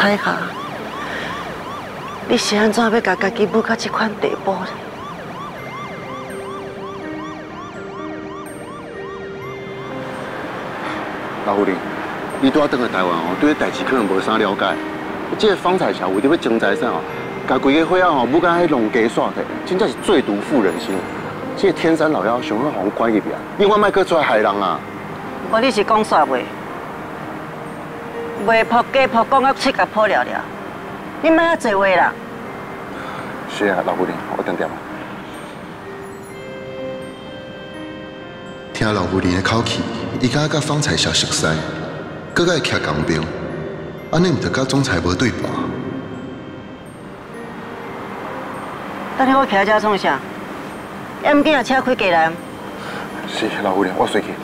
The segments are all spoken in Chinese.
彩霞，你是安怎要甲家己舞到这款地步呢？ 老夫人，你拄仔倒来台湾哦，对这代志可能无啥了解。这个方彩霞为着要争财产哦，甲规个伙仔哦，舞到迄弄假耍的，真正是最毒妇人心。这个天山老妖想要互关入去啊，永远莫搁出来害人啊！ 我你是讲煞袂？袂扑假扑，讲到七甲破了了，你莫遐多话啦。 是啊，老夫人，我等点啊。 听老夫人的口气，伊敢甲方彩霞熟悉，搁甲伊徛同边，安尼毋着甲总裁无对盘？ 等下我徛遮创啥？要唔紧啊，车开过来。 是老夫人，我随去。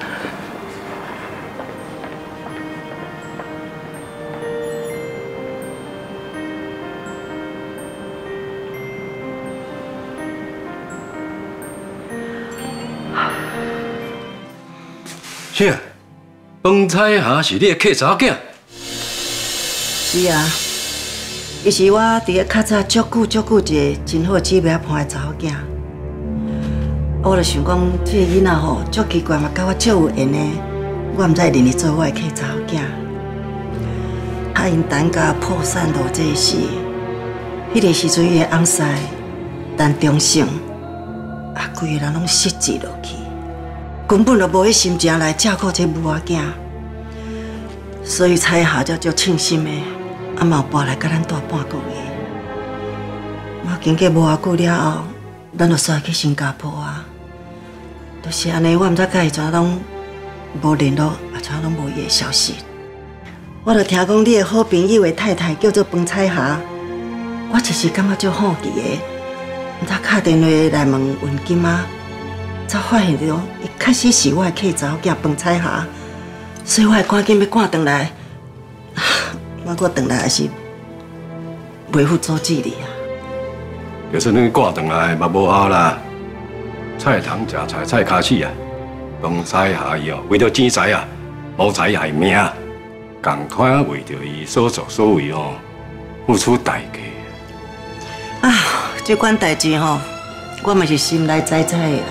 啥？方彩霞是你的客查某囝？ 是啊，伊是我伫咧较早足久一个真好姊妹伴的查某囝。我就想讲，这个囡仔吼足奇怪嘛，甲我足有缘的。我毋知认伊做我的客查某囝。他因单家破产落这时，迄个时阵伊的翁婿陈忠胜，规个人拢失志落去。根本就无迄心情来照顾这母仔囝，所以彩霞才足庆幸的，嘛有搬来甲咱住半个月。经过无偌久了后，咱就煞去新加坡啊。就是安尼，我毋知甲伊怎拢无联络，也怎拢无伊的消息。我就听讲你的好朋友的太太叫做方彩霞，我一时感觉足好奇的，毋知打电话来问文金啊。才发现到，伊确实是我的客查某囝方彩霞，所以我赶紧要赶回来。我回来也是袂负阻止你啊。 就算你赶回来，嘛无效啦。菜汤食菜，菜卡死啊！方彩霞伊哦，为着钱财啊，谋财害命，共款为着伊所作所为哦，付出代价。 这款代志吼，我嘛是心内知的啦。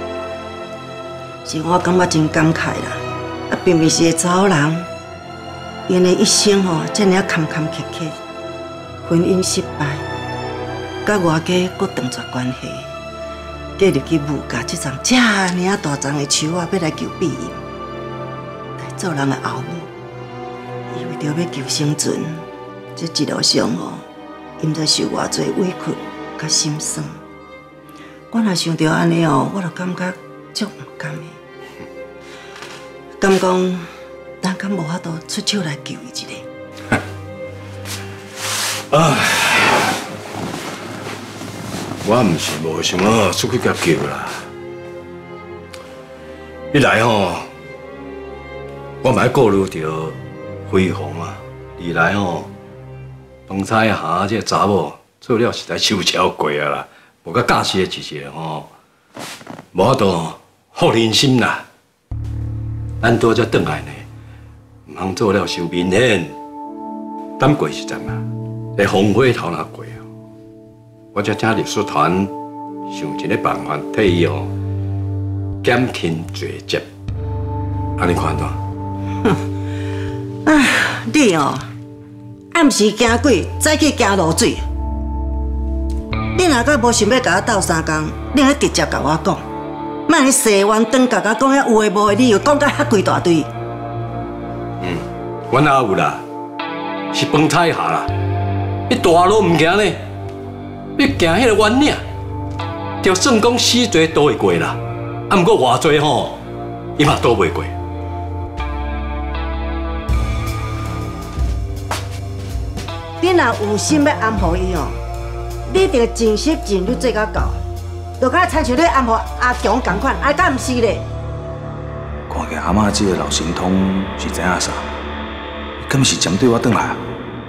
是我感觉真感慨啦，偏偏是个查某人，因的一生吼，这么坎坎坷坷，婚姻失败，甲外家搁断绝关系，嫁入去母家这丛这么大丛的树仔要来求庇荫，但做人的后母，伊为着要求生存，这一路上吼，因在受偌济委屈甲心酸。我若想到安尼哦，我就感觉足唔甘的。敢讲，咱敢无法度出手来救伊一个？ 唉，我毋是无想要出去甲救啦。一来吼，我嘛要顾虑到辉煌啊；二来吼，方彩霞这查某做了实在受超过啊啦，无甲教示的一个吼，无法度福人心啦。咱拄才转来呢，唔通做了受面险，等过一阵啊，在烽火头那过啊，我才请律师团想一个办法替伊哦减轻罪责，安尼看喏。 你哦，暗时惊鬼，早起惊落水。你若阁无想要甲我斗相共，你应该直接甲我讲。莫你洗完灯，甲我讲遐有诶无诶理由，讲甲遐规大堆。 阮也有啦，是方彩霞啦。你大路唔行呢，你行迄个弯岭，就算讲死罪都会过啦。啊，毋过偌济吼，伊嘛都袂过。 你若有心要安抚伊哦，你一定尽心尽力做到到。就甲亲像你安抚阿强同款，啊，敢毋是咧？ 看起阿嬷这个老神通是怎样啥？敢是针对我转来啊？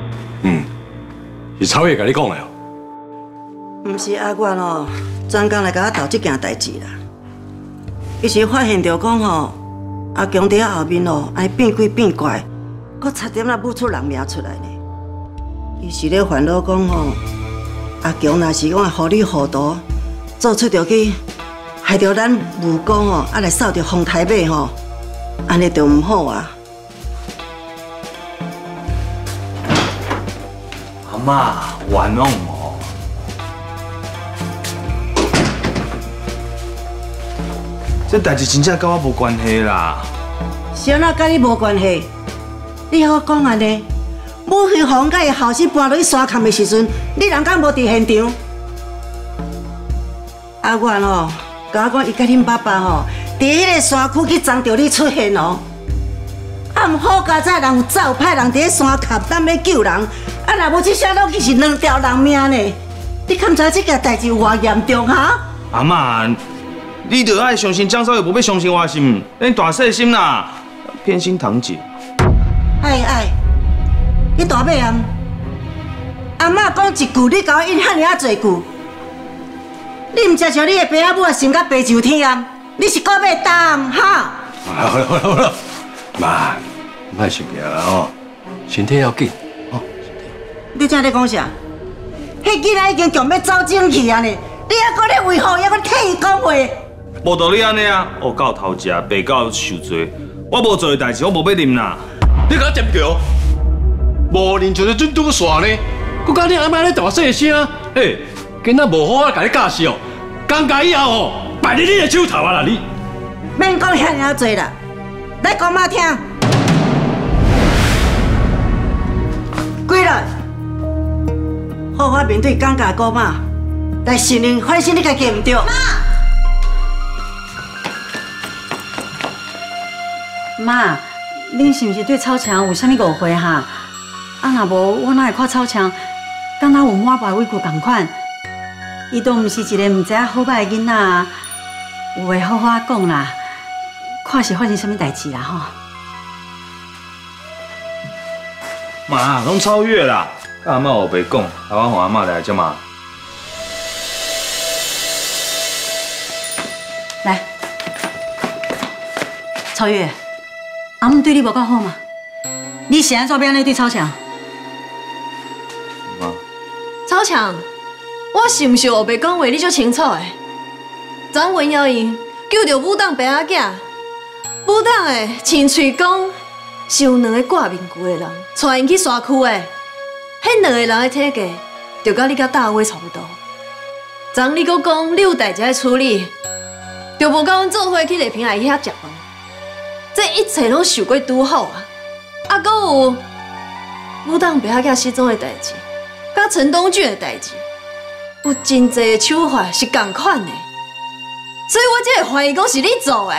是超越甲你讲的哦。 毋是阿元哦，专工来甲我斗这件代志啦。伊是发现着讲吼，阿强伫后面哦，安变鬼变怪，搁差点仔舞出人命出来呢。 伊是咧烦恼讲吼，阿强若是讲会糊里糊涂，做出着去害着咱武功吼，啊来扫着风台马吼，安尼就唔好啊。 阿嬷，冤枉哦！这代志真正跟我无关系啦。 是安怎甲你无关系？你好讲安尼，武辉煌甲伊后生搬落去山坎的时阵，你人敢无伫现场？阿元哦，甲我讲伊甲恁爸爸吼，伫迄个山区去撞着你出现哦。啊，毋好佳哉人有走派人伫咧山坎等要救人，啊，若无这些落去是2条人命呢。你敢知这件代志有偌严重哈？ 阿嬷，你着爱相信江少爷，无要相信我心，恁大细心啦，偏心堂姐。 哎，你大尾啊！阿嬷讲一句，你甲我应遐尔多句。你毋知像你的爸母生甲白就天啊！你是个要当哈？ 好了，妈，莫生气啦吼，身体要紧哦。 你正咧讲啥？迄囡仔已经强要走正去啊呢！你还搁咧为何还搁替伊讲话？ 无道理安尼啊！恶狗偷食，白狗受罪。我无做的代志，我无要认啦。 你甲我尖叫，无认就是准拄煞呢。佮甲你阿妈咧大细声，嘿，今仔无好啊，甲你教示哦。尴尬以后哦，摆你的手头啊啦你。 免讲遐尔多啦，来讲妈听。归来，好好面对尴尬姑妈，来承认反省你家己唔对。 妈，恁是毋是对操场有啥物误会哈？啊，若无我哪会看操场，敢若有满怀委屈同款。伊都毋是一个毋知影好歹的囡仔，有话好好讲啦，看是发生啥物代志啦吼。 妈，拢超越啦！甲阿嬷后白讲，台湾互阿嬷来只嘛。 来，超越，阿姆对你无够好吗？你是安怎要安尼对操强？ 妈， 操强，我是毋是后白讲话你足清楚的？昨文耀伊救着武当伯仔囝，武当的亲嘴讲是有2个挂面具的人带因去山区的，迄2个人的体格就甲你甲大伟差不多。昨你阁讲你有代志要处理，就无甲阮做伙去丽萍阿姨遐食饭。这一切拢想过拄好啊！啊，阁有武当伯仔囝失踪的代志，甲陈东俊的代志。有真侪的手法是同款的，所以我才会怀疑讲是你做的。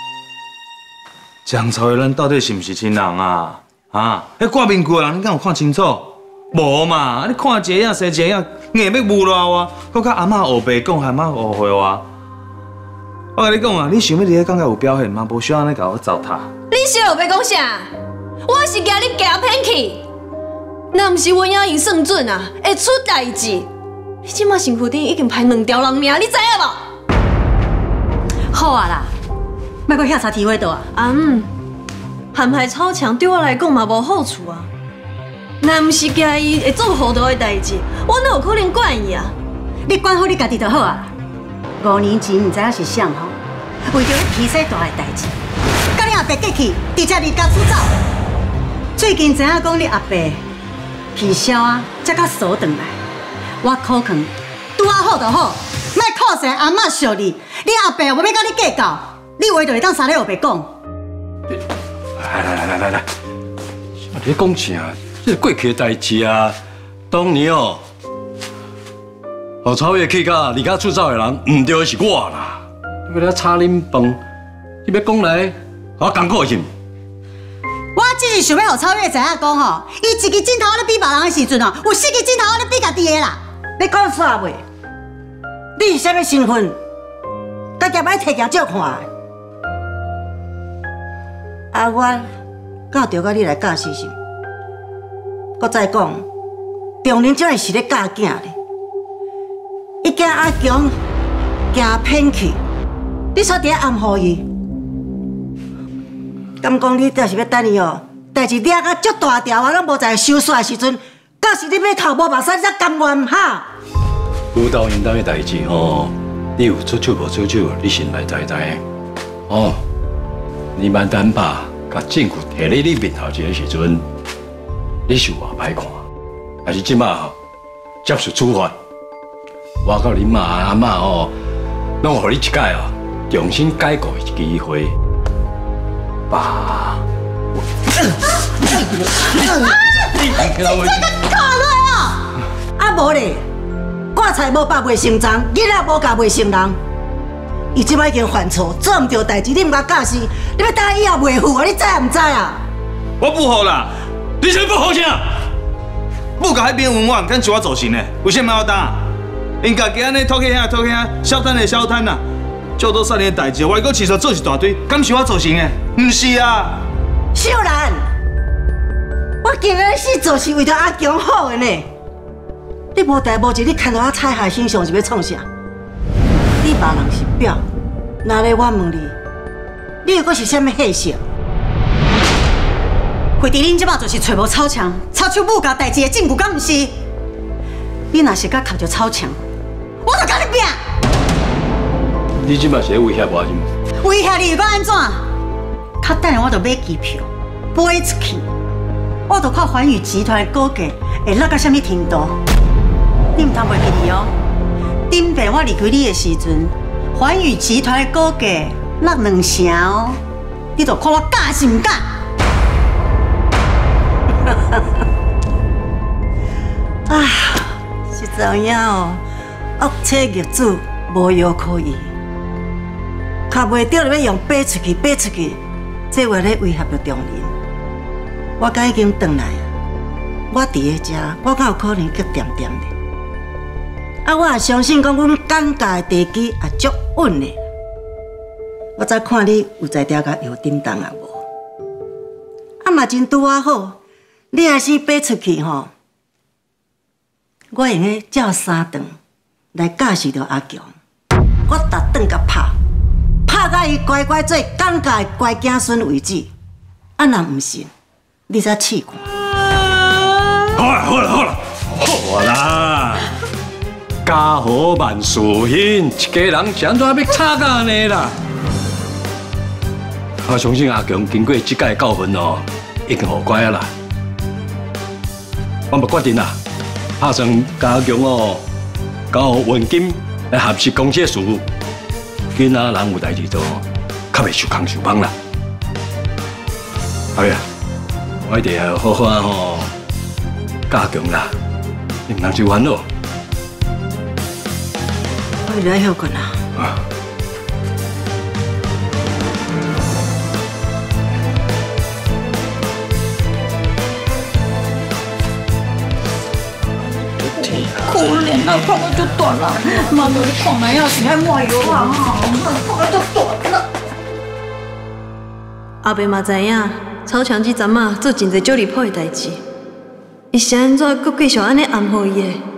江超的咱到底是毋是亲人啊？啊，迄挂面具的人你敢有看清楚？无嘛，你看一样生一样，硬要诬赖我，搁甲阿嬷后白讲，阿嬷误会我。我甲你讲啊，你想要伫咧感觉有表现吗？无需要安尼甲我糟蹋。 你是后要讲啥？我是惊你夹偏去，若毋是阮遐因算准啊，会出代志。你即马身躯顶已经排2条人命，你知影无？ 好啊啦，莫搁遐查体会到啊。 含害超强对我来讲嘛无好处啊。若毋是惊伊会做糊涂的代志，我哪有可能管伊啊？ 你管好你家己就好啊。5年前毋知影是啥吼，为着迄鼻屎大的代志，甲你阿伯过去，直接离家出走。最近知影讲你阿伯皮消啊，才甲锁转来。我可劝，拄啊好就好，莫靠生阿嬷笑你。你阿伯无要甲你计较，你话就会当三日后白讲。 来，你讲啥？这是过去的代志啊。当年哦，超越去甲离家出走的人，唔对是我啦。你要炒恁饭，你要讲来，我艰苦心。 我只是想要互超越知影讲吼，伊一支镜头咧比别人的时阵哦，有4支镜头咧比家己的啦。 你讲煞袂？你是啥物身份？家己歹摕镜照看的。啊，我教着甲你来教事情。搁再讲，重人怎会是咧教囝咧？伊惊阿强行偏去，你煞伫咧暗护伊。敢讲你倒是要等伊哦？代志惹到足大条，我拢无在收煞的时阵， 假是你要头无目屎，你才甘愿哈？ 舞蹈因兜的代志吼，你有出手无出手，你心内知知的。哦，你慢等吧，甲证据摕咧你面头前的时阵，你是偌歹看，还是即马接受处罚？我甲恁妈阿嬷吼，拢互你一届哦，重新改过的机会。爸， 你这个靠落哦！啊无咧，挂菜无百袂成章，囡仔无教袂成人。伊即摆已经犯错，做唔对代志，你唔甲教示，你要等以后袂负啊？你知唔知啊？ 我不好啦，你先不好啥？不甲迄边问我，唔肯就我做成的，为什么要打？因家己安尼拖起遐拖起遐，消摊的消摊啦，这多少年的代志，我还阁持续做一大堆，敢是我做成的？唔是啊！ 秀兰，我今日死做是为着阿强好的呢。你无代无志，你牵到我彩海身上是要创啥？你骂人是表，那咧我问你，你又阁是啥物血色？ 规弟恁即摆就是找无草墙，抄手母教代志的证据，敢毋是？你若是甲靠着草墙，我就甲你拼！ 你即马是咧威胁我，是毋？ 威胁你又安怎？较等下我就买机票飞出去，我就看环宇集团的股价会落到什么程度。你毋通袂记哩哦。顶摆我离开你的时阵，环宇集团的股价落2成哦，你就看我敢是毋敢？ 啊，是这样哦，恶车业主无药可医，卡袂着就要用飞出去，飞出去，这话咧威胁着众人。我甲已经转来啊，我伫咧遮，我敢有可能去掂掂咧？啊，我也相信讲，阮尴尬的地基也足稳的。我再看你有在调甲摇叮当啊无？啊嘛真拄啊好，你若是飞出去吼，我用个照3顿来教示着阿强，我逐顿甲拍到伊乖乖做尴尬的乖囝孙为止。啊，若毋信，你再试看。 好啦好啦好啦，好啦！家和万事兴，一家人怎怎要吵到安尼啦？我相信阿强经过这届教训哦，已经好乖啊啦。我嘛决定啦，打算甲阿强哦，交文金来合适公司的事务，囡仔人有代志做，较袂受空受帮啦。后呀，我一定要好好吼教阿强啦，你唔通受烦恼。 我来休困啦。 可怜啊，看我就断了。妈妈，你看来要是爱抹油啊，看我就断了。 阿伯嘛知影，草墙这阵啊做真侪足离谱的代志，伊是安怎阁继续安尼暗好伊的？